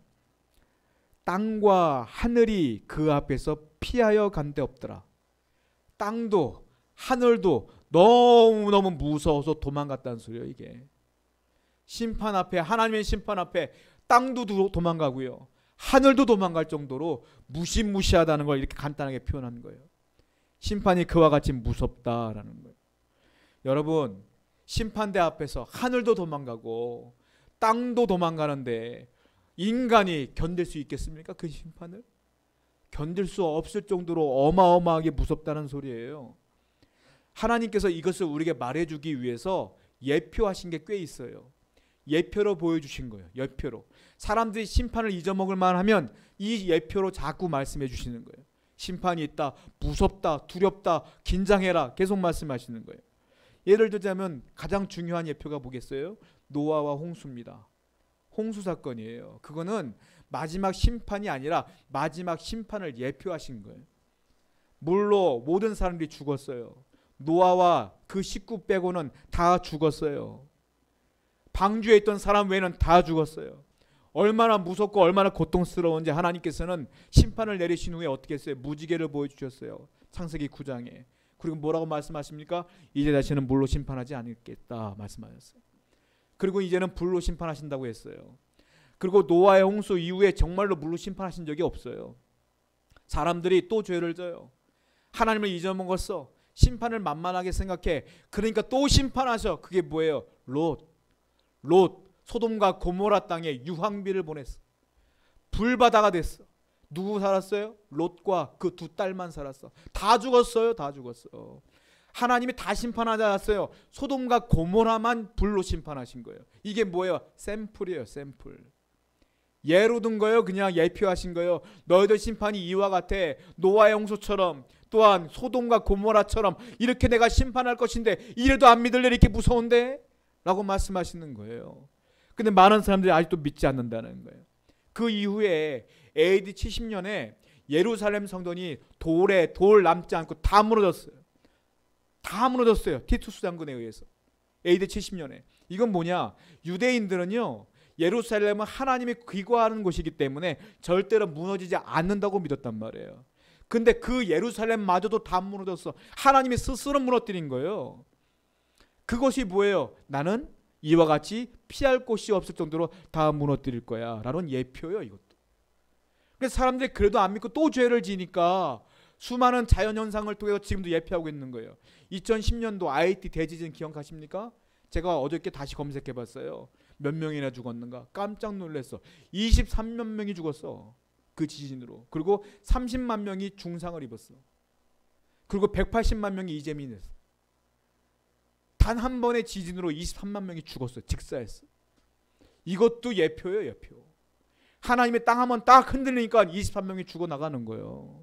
땅과 하늘이 그 앞에서 피하여 간 데 없더라. 땅도 하늘도 너무너무 무서워서 도망갔다는 소리예요. 이게 심판 앞에, 하나님의 심판 앞에 땅도 도망가고요 하늘도 도망갈 정도로 무시무시하다는 걸 이렇게 간단하게 표현한 거예요. 심판이 그와 같이 무섭다라는 거예요. 여러분, 심판대 앞에서 하늘도 도망가고 땅도 도망가는데 인간이 견딜 수 있겠습니까? 그 심판을? 견딜 수 없을 정도로 어마어마하게 무섭다는 소리예요. 하나님께서 이것을 우리에게 말해주기 위해서 예표하신 게 꽤 있어요. 예표로 보여주신 거예요. 예표로. 사람들이 심판을 잊어먹을 만하면 이 예표로 자꾸 말씀해 주시는 거예요. 심판이 있다, 무섭다, 두렵다, 긴장해라 계속 말씀하시는 거예요. 예를 들자면 가장 중요한 예표가 뭐겠어요? 노아와 홍수입니다. 홍수 사건이에요. 그거는 마지막 심판이 아니라 마지막 심판을 예표하신 거예요. 물로 모든 사람들이 죽었어요. 노아와 그 식구 빼고는 다 죽었어요. 방주에 있던 사람 외에는 다 죽었어요. 얼마나 무섭고 얼마나 고통스러운지 하나님께서는 심판을 내리신 후에 어떻게 했어요? 무지개를 보여주셨어요. 창세기 구 장에. 그리고 뭐라고 말씀하십니까? 이제 다시는 물로 심판하지 않겠다 말씀하셨어요. 그리고 이제는 불로 심판하신다고 했어요. 그리고 노아의 홍수 이후에 정말로 물로 심판하신 적이 없어요. 사람들이 또 죄를 져요. 하나님을 잊어먹었어. 심판을 만만하게 생각해. 그러니까 또 심판하셔. 그게 뭐예요? 롯. 롯. 소돔과 고모라 땅에 유황비를 보냈어. 불바다가 됐어. 누구 살았어요? 롯과 그 두 딸만 살았어. 다 죽었어요. 다 죽었어. 하나님이 다 심판하지 않았어요. 소돔과 고모라만 불로 심판하신 거예요. 이게 뭐예요? 샘플이에요. 샘플. 예로 든 거예요. 그냥 예표하신 거예요. 너희들 심판이 이와 같아. 노아의 홍수처럼, 또한 소돔과 고모라처럼 이렇게 내가 심판할 것인데 이래도 안 믿을래? 이렇게 무서운데? 라고 말씀하시는 거예요. 근데 많은 사람들이 아직도 믿지 않는다는 거예요. 그 이후에 에이디 칠십 년에 예루살렘 성전이 돌에 돌 남지 않고 다 무너졌어요. 다 무너졌어요. 티투스 장군에 의해서. 에이디 칠십 년에. 이건 뭐냐? 유대인들은요, 예루살렘은 하나님이 귀거하는 곳이기 때문에 절대로 무너지지 않는다고 믿었단 말이에요. 근데 그 예루살렘마저도 다 무너졌어. 하나님이 스스로 무너뜨린 거예요. 그것이 뭐예요? 나는 이와 같이 피할 곳이 없을 정도로 다 무너뜨릴 거야 라는 예표예요. 이것도. 그래서 사람들이 그래도 안 믿고 또 죄를 지니까 수많은 자연현상을 통해서 지금도 예표하고 있는 거예요. 이천십 년도 아이티 대지진 기억하십니까? 제가 어저께 다시 검색해봤어요. 몇 명이나 죽었는가? 깜짝 놀랐어. 이십삼만 명이 죽었어. 그 지진으로. 그리고 삼십만 명이 중상을 입었어. 그리고 백팔십만 명이 이재민이 됐어. 단 한 번의 지진으로 이십삼만 명이 죽었어요. 직사했어. 이것도 예표예요. 예표. 하나님의 땅 한번 딱 흔들리니까 이십삼 명이 죽어나가는 거예요.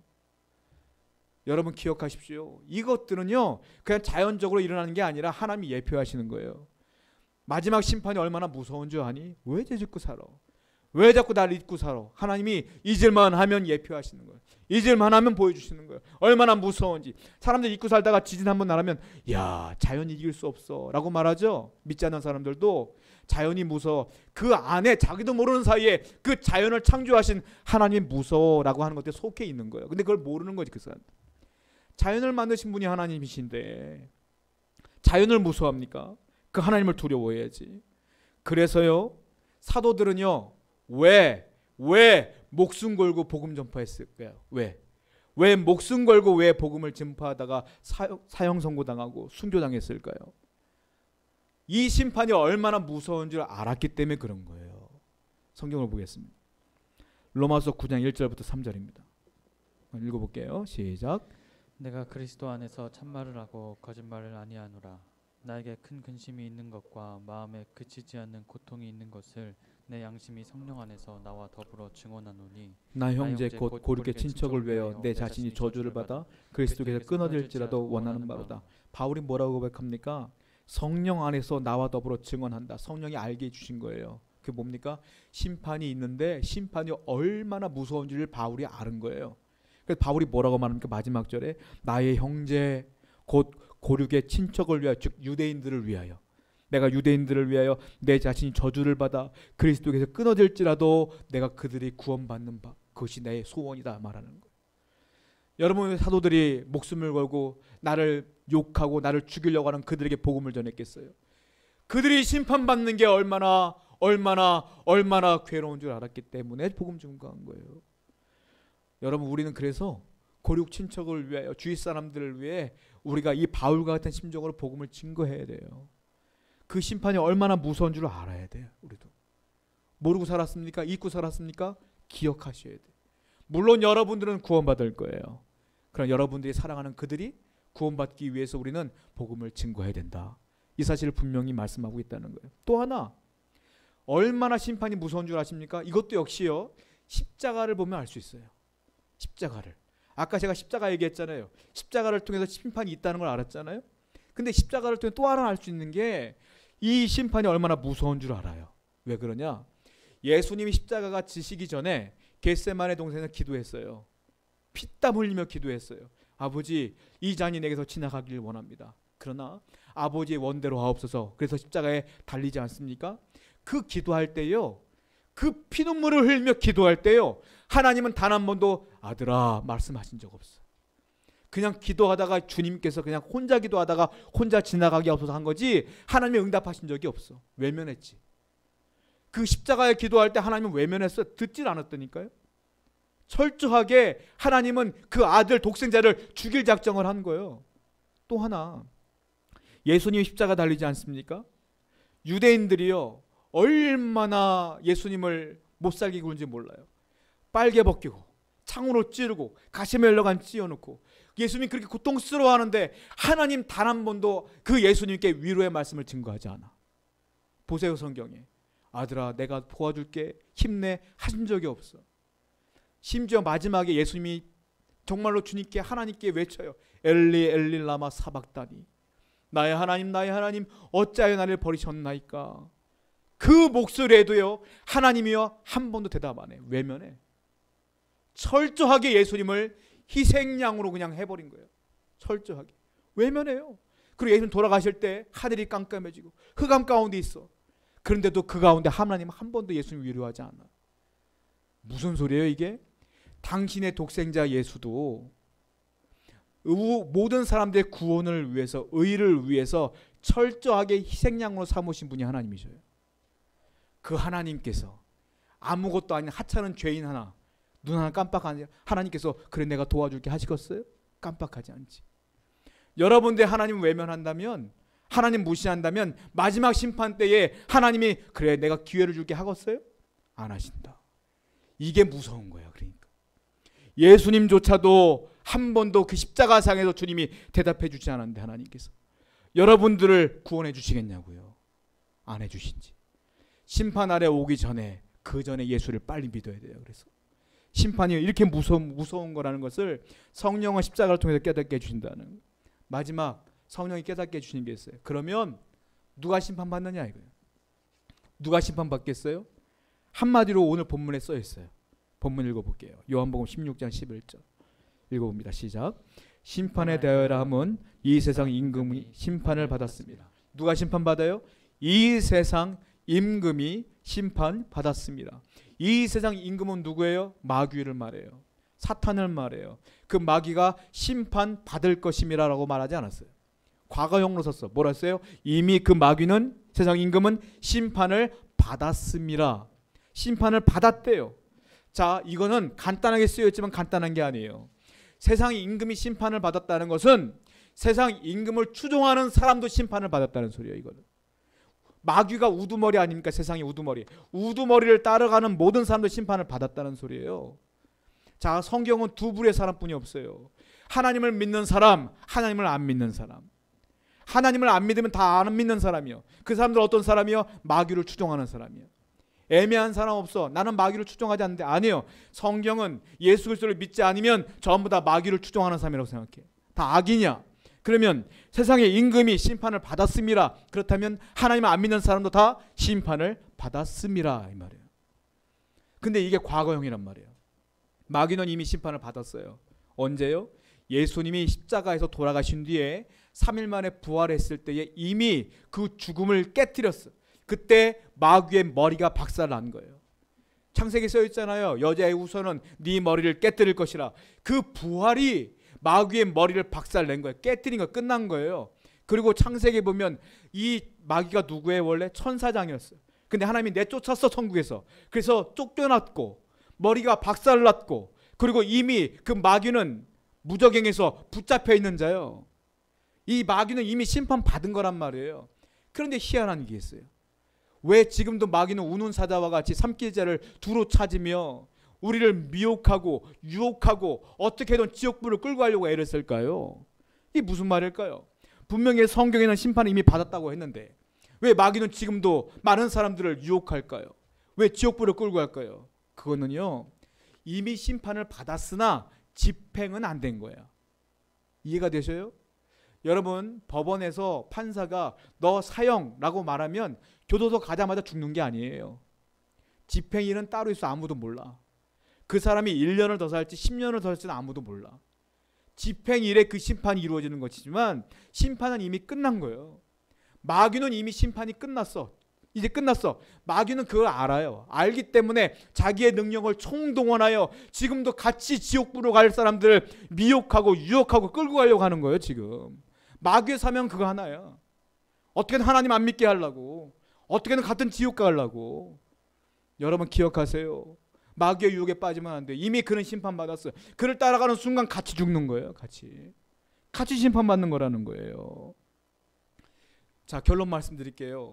여러분 기억하십시오. 이것들은요, 그냥 자연적으로 일어나는 게 아니라 하나님이 예표하시는 거예요. 마지막 심판이 얼마나 무서운 줄 아니? 왜 죄 짓고 살아? 왜 자꾸 나를 잊고 살아? 하나님이 잊을만 하면 예표하시는 거예요. 잊을만 하면 보여주시는 거예요. 얼마나 무서운지. 사람들 잊고 살다가 지진 한번 나면 야, 자연이 이길 수 없어 라고 말하죠. 믿지 않는 사람들도 자연이 무서워. 그 안에 자기도 모르는 사이에 그 자연을 창조하신 하나님이 무서워라고 하는 것에 속해 있는 거예요. 근데 그걸 모르는 거지 그 사람. 자연을 만드신 분이 하나님이신데 자연을 무서워합니까? 그 하나님을 두려워해야지. 그래서요, 사도들은요, 왜, 왜 목숨 걸고 복음 전파했을까요? 왜? 왜 목숨 걸고 왜 복음을 전파하다가 사형, 사형 선고당하고 순교당했을까요? 이 심판이 얼마나 무서운 줄 알았기 때문에 그런 거예요. 성경을 보겠습니다. 로마서 구 장 일 절부터 삼 절입니다. 읽어볼게요. 시작. 내가 그리스도 안에서 참말을 하고 거짓말을 아니하노라. 나에게 큰 근심이 있는 것과 마음에 그치지 않는 고통이 있는 것을 내 양심이 성령 안에서 나와 더불어 증언하노니 나 형제 곧 고르게 친척을 위하여 내 자신이 저주를 받아 그리스도께서 끊어질지라도 원하는 바로다. 바울이 뭐라고 고백합니까? 성령 안에서 나와 더불어 증언한다. 성령이 알게 해주신 거예요. 그게 뭡니까? 심판이 있는데 심판이 얼마나 무서운지를 바울이 아는 거예요. 그래서 바울이 뭐라고 말합니까? 마지막 절에 나의 형제 곧 고륙의 친척을 위하여, 즉 유대인들을 위하여, 내가 유대인들을 위하여 내 자신이 저주를 받아 그리스도께서 끊어질지라도 내가 그들이 구원받는 바, 그것이 내 소원이다 말하는 거예요. 여러분의 사도들이 목숨을 걸고 나를 욕하고 나를 죽이려고 하는 그들에게 복음을 전했겠어요? 그들이 심판받는 게 얼마나 얼마나 얼마나 괴로운 줄 알았기 때문에 복음 증거한 거예요. 여러분, 우리는 그래서 고륙 친척을 위하여, 주위 사람들을 위해 우리가 이 바울과 같은 심정으로 복음을 증거해야 돼요. 그 심판이 얼마나 무서운 줄 알아야 돼요. 우리도 모르고 살았습니까? 잊고 살았습니까? 기억하셔야 돼요. 물론 여러분들은 구원받을 거예요. 그러나 여러분들이 사랑하는 그들이 구원받기 위해서 우리는 복음을 증거해야 된다. 이 사실을 분명히 말씀하고 있다는 거예요. 또 하나, 얼마나 심판이 무서운 줄 아십니까? 이것도 역시요, 십자가를 보면 알 수 있어요. 십자가를. 아까 제가 십자가 얘기했잖아요. 십자가를 통해서 심판이 있다는 걸 알았잖아요. 근데 십자가를 통해 또 하나 알 수 있는 게 이 심판이 얼마나 무서운 줄 알아요. 왜 그러냐? 예수님이 십자가가 지시기 전에 겟세마네 동산에서 기도했어요. 피땀 흘리며 기도했어요. 아버지, 이 잔이 내게서 지나가길 원합니다. 그러나 아버지의 원대로 하옵소서. 그래서 십자가에 달리지 않습니까? 그 기도할 때요, 그 피눈물을 흘리며 기도할 때요, 하나님은 단 한 번도 아들아 말씀하신 적 없어요. 그냥 기도하다가 주님께서 그냥 혼자 기도하다가 혼자 지나가게 없어서 한 거지 하나님이 응답하신 적이 없어. 외면했지. 그 십자가에 기도할 때 하나님은 외면했어요. 듣질 않았다니까요. 철저하게 하나님은 그 아들 독생자를 죽일 작정을 한 거예요. 또 하나, 예수님이 십자가 달리지 않습니까? 유대인들이요, 얼마나 예수님을 못 살게 굴는지 몰라요. 빨개 벗기고 창으로 찌르고 가시멜로간 찌어놓고 예수님이 그렇게 고통스러워하는데 하나님 단 한 번도 그 예수님께 위로의 말씀을 증거하지 않아. 보세요, 성경에. 아들아, 내가 도와줄게, 힘내 하신 적이 없어. 심지어 마지막에 예수님이 정말로 주님께 하나님께 외쳐요. 엘리 엘리 라마 사박다니, 나의 하나님 나의 하나님 어찌하여 나를 버리셨나이까. 그 목소리에도요 하나님이요 한 번도 대답 안 해. 외면해. 철저하게 예수님을 희생양으로 그냥 해버린 거예요. 철저하게 외면해요. 그리고 예수님 돌아가실 때 하늘이 깜깜해지고 흑암 가운데 있어. 그런데도 그 가운데 하나님 한 번도 예수님 위로하지 않아. 무슨 소리예요 이게? 당신의 독생자 예수도 모든 사람들의 구원을 위해서, 의를 위해서 철저하게 희생양으로 삼으신 분이 하나님이셔요. 그 하나님께서 아무것도 아닌 하찮은 죄인 하나, 눈 하나 깜빡하는 하나님께서 그래 내가 도와줄게 하시겠어요? 깜빡하지 않지. 여러분들 하나님 외면한다면, 하나님 무시한다면 마지막 심판 때에 하나님이 그래 내가 기회를 줄게 하겠어요? 안 하신다. 이게 무서운 거야. 그러니까 예수님조차도 한 번도 그 십자가상에서 주님이 대답해 주지 않았는데 하나님께서 여러분들을 구원해 주시겠냐고요. 안 해주신지. 심판 아래 오기 전에, 그 전에 예수를 빨리 믿어야 돼요. 그래서 심판이 이렇게 무서운, 무서운 거라는 것을 성령은 십자가를 통해서 깨닫게 해주신다는. 마지막 성령이 깨닫게 해주시는 게 있어요. 그러면 누가 심판받느냐 이거예요. 누가 심판받겠어요? 한마디로 오늘 본문에 써 있어요. 본문 읽어볼게요. 요한복음 십육 장 십일 절 읽어봅니다. 시작. 심판에 대하여라 함은 이 세상 임금이 심판을 받았습니다. 누가 심판받아요? 이 세상 임금이 심판받았습니다. 이 세상 임금은 누구예요? 마귀를 말해요. 사탄을 말해요. 그 마귀가 심판받을 것임이라 라고 말하지 않았어요. 과거형으로 썼어. 뭐라 했어요? 이미 그 마귀는, 세상 임금은 심판을 받았습니다. 심판을 받았대요. 자, 이거는 간단하게 쓰여있지만 간단한 게 아니에요. 세상 임금이 심판을 받았다는 것은 세상 임금을 추종하는 사람도 심판을 받았다는 소리예요. 이거는 마귀가 우두머리 아닙니까? 세상의 우두머리. 우두머리를 따라가는 모든 사람도 심판을 받았다는 소리예요. 자, 성경은 두 부류의 사람뿐이 없어요. 하나님을 믿는 사람, 하나님을 안 믿는 사람. 하나님을 안 믿으면 다 안 믿는 사람이요. 그 사람들 어떤 사람이요? 마귀를 추종하는 사람이요. 애매한 사람 없어. 나는 마귀를 추종하지 않는데. 아니에요. 성경은 예수 그리스도를 믿지 않으면 전부 다 마귀를 추종하는 사람이라고 생각해. 다 악이냐? 그러면 세상의 임금이 심판을 받았습니다. 그렇다면 하나님을 안 믿는 사람도 다 심판을 받았습니다. 이 말이에요. 근데 이게 과거형이란 말이에요. 마귀는 이미 심판을 받았어요. 언제요? 예수님이 십자가에서 돌아가신 뒤에 삼 일 만에 부활했을 때에 이미 그 죽음을 깨뜨렸어. 그때 마귀의 머리가 박살난 거예요. 창세기에 써 있잖아요. 여자의 후손은 네 머리를 깨뜨릴 것이라. 그 부활이 마귀의 머리를 박살낸 거예요. 깨뜨린 거 끝난 거예요. 그리고 창세기에 보면 이 마귀가 누구의 원래 천사장이었어요. 근데 하나님이 내쫓았어, 천국에서. 그래서 쫓겨났고 머리가 박살났고, 그리고 이미 그 마귀는 무저갱에서 붙잡혀 있는 자요. 이 마귀는 이미 심판받은 거란 말이에요. 그런데 희한한 게 있어요. 왜 지금도 마귀는 우는 사자와 같이 삼킬자를 두루 찾으며 우리를 미혹하고 유혹하고 어떻게든 지옥불을 끌고 가려고 애를 쓸까요? 이게 무슨 말일까요? 분명히 성경에는 심판을 이미 받았다고 했는데 왜 마귀는 지금도 많은 사람들을 유혹할까요? 왜 지옥불을 끌고 갈까요? 그거는요, 이미 심판을 받았으나 집행은 안 된 거야. 이해가 되셔요? 여러분, 법원에서 판사가 너 사형라고 말하면 교도소 가자마자 죽는 게 아니에요. 집행일은 따로 있어. 아무도 몰라. 그 사람이 일 년을 더 살지 십 년을 더 살지는 아무도 몰라. 집행일에 그 심판이 이루어지는 것이지만 심판은 이미 끝난 거예요. 마귀는 이미 심판이 끝났어. 이제 끝났어. 마귀는 그걸 알아요. 알기 때문에 자기의 능력을 총동원하여 지금도 같이 지옥불로 갈 사람들을 미혹하고 유혹하고 끌고 가려고 하는 거예요. 지금 마귀의 사명 그거 하나야. 어떻게든 하나님 안 믿게 하려고, 어떻게든 같은 지옥 가려고. 여러분 기억하세요. 마귀의 유혹에 빠지면 안 돼요. 이미 그는 심판받았어요. 그를 따라가는 순간 같이 죽는 거예요. 같이 같이 심판받는 거라는 거예요. 자, 결론 말씀드릴게요.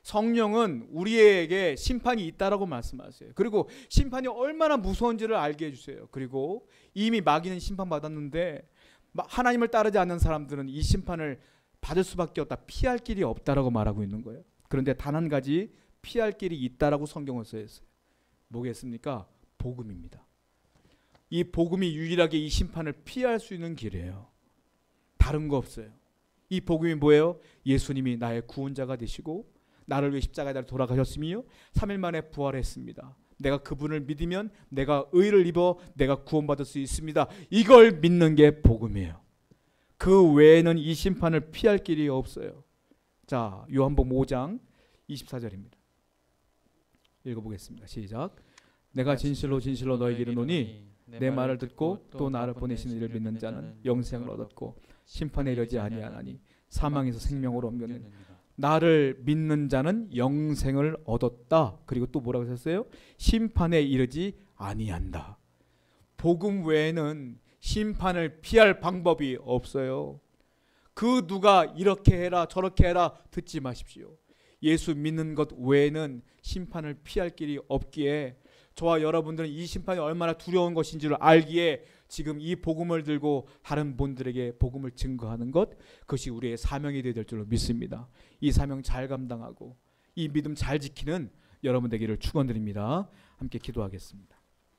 성령은 우리에게 심판이 있다라고 말씀하세요. 그리고 심판이 얼마나 무서운지를 알게 해주세요. 그리고 이미 마귀는 심판받았는데 하나님을 따르지 않는 사람들은 이 심판을 받을 수밖에 없다, 피할 길이 없다라고 말하고 있는 거예요. 그런데 단 한 가지 피할 길이 있다라고 성경을 써있어요. 뭐겠습니까? 복음입니다. 이 복음이 유일하게 이 심판을 피할 수 있는 길이에요. 다른 거 없어요. 이 복음이 뭐예요? 예수님이 나의 구원자가 되시고 나를 위해 십자가에 달려 돌아가셨으며 삼 일 만에 부활했습니다. 내가 그분을 믿으면 내가 의를 입어 내가 구원받을 수 있습니다. 이걸 믿는 게 복음이에요. 그 외에는 이 심판을 피할 길이 없어요. 자, 요한복음 오 장 이십사 절입니다. 읽어보겠습니다. 시작. 내가 진실로 진실로 너에게 이르노니 내 말을 듣고 또 나를 보내신 이를 믿는 자는 영생을 얻었고 심판에 이르지 아니하나니 사망에서 생명으로 옮겼느니라. 나를 믿는 자는 영생을 얻었다. 그리고 또 뭐라고 하셨어요? 심판에 이르지 아니한다. 복음 외에는 심판을 피할 방법이 없어요. 그 누가 이렇게 해라 저렇게 해라 듣지 마십시오. 예수 믿는 것 외에는 심판을 피할 길이 없기에 저와 여러분들은 이 심판이 얼마나 두려운 것인지를 알기에 지금 이 복음을 들고 다른 분들에게 복음을 증거하는 것, 그것이 우리의 사명이 될 줄로 믿습니다. 이 사명 잘 감당하고 이 믿음 잘 지키는 여러분 되기를 축원드립니다. 함께 기도하겠습니다.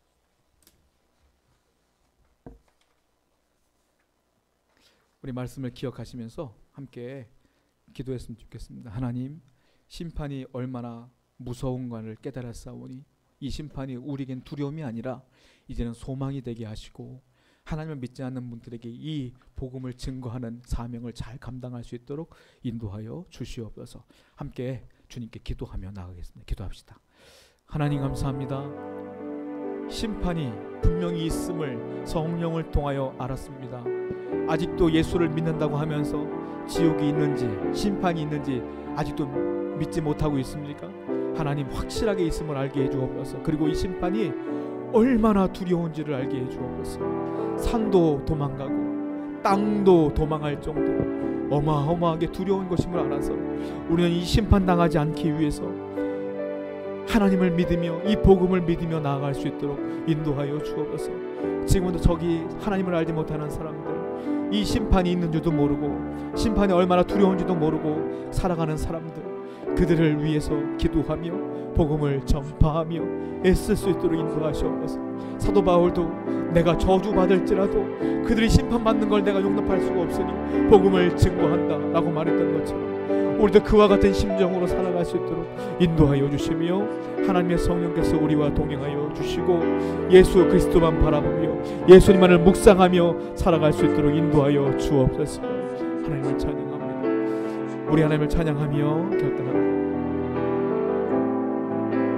우리 말씀을 기억하시면서 함께 기도했으면 좋겠습니다. 하나님, 심판이 얼마나 무서운가를 깨달았사오니 이 심판이 우리에겐 두려움이 아니라 이제는 소망이 되게 하시고 하나님을 믿지 않는 분들에게 이 복음을 증거하는 사명을 잘 감당할 수 있도록 인도하여 주시옵소서. 함께 주님께 기도하며 나가겠습니다. 기도합시다. 하나님 감사합니다. 심판이 분명히 있음을 성령을 통하여 알았습니다. 아직도 예수를 믿는다고 하면서 지옥이 있는지 심판이 있는지 아직도 믿지 못하고 있습니까? 하나님 확실하게 있음을 알게 해주옵소서. 그리고 이 심판이 얼마나 두려운지를 알게 해주옵소서. 산도 도망가고 땅도 도망할 정도로 어마어마하게 두려운 것임을 알아서 우리는 이 심판 당하지 않기 위해서 하나님을 믿으며 이 복음을 믿으며 나아갈 수 있도록 인도하여 주옵소서. 지금도 저기 하나님을 알지 못하는 사람들, 이 심판이 있는 줄도 모르고 심판이 얼마나 두려운지도 모르고 살아가는 사람들, 그들을 위해서 기도하며 복음을 전파하며 애쓸 수 있도록 인도하시옵소서. 사도 바울도 내가 저주받을지라도 그들이 심판받는 걸 내가 용납할 수가 없으니 복음을 증거한다 라고 말했던 것처럼 우리도 그와 같은 심정으로 살아갈 수 있도록 인도하여 주시며 하나님의 성령께서 우리와 동행하여 주시고 예수 그리스도만 바라보며 예수님만을 묵상하며 살아갈 수 있도록 인도하여 주옵소서. 하나님을 찬양합니다. 우리 하나님을 찬양하며 결단합니다.